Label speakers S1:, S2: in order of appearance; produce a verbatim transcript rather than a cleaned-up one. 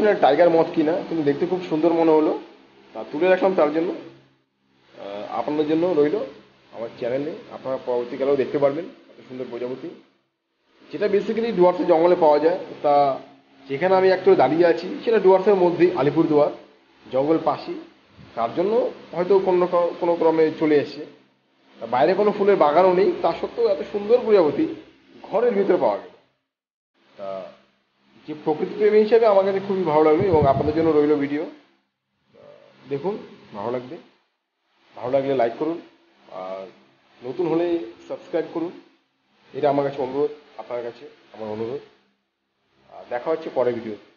S1: না টাইগার মথ কিনা, কিন্তু দেখতে খুব সুন্দর মনে হলো, তা তুলে রাখলাম। তার জন্য আপনাদের জন্য রইল আমার চ্যানেলে, আপনারা পরবর্তীকালেও দেখতে পারবেন এত সুন্দর প্রজাপতি, যেটা বেসিক্যালি ডুয়ার্সের জঙ্গলে পাওয়া যায়। তা যেখানে আমি একটু দাঁড়িয়ে আছি সেটা ডুয়ার্সের মধ্যেই, আলিপুরদুয়ার, জঙ্গল পাশি, তার জন্য হয়তো কোনো কোনো ক্রমে চলে এসছে। বাইরে কোনো ফুলের বাগানও নেই, তা সত্ত্বেও এত সুন্দর প্রজাপতি ঘরের ভিতরে পাওয়া গেল। তা যে প্রকৃতিপ্রেমী হিসেবে আমার কাছে খুবই ভালো লাগলো, এবং আপনাদের জন্য রইল ভিডিও, দেখুন, ভালো লাগবে। ভালো লাগলে লাইক করুন, আর নতুন হলে সাবস্ক্রাইব করুন। এটা আমার কাছে অনুরোধ, আপনার কাছে আমার অনুরোধ। আর দেখা হচ্ছে পরের ভিডিওতে।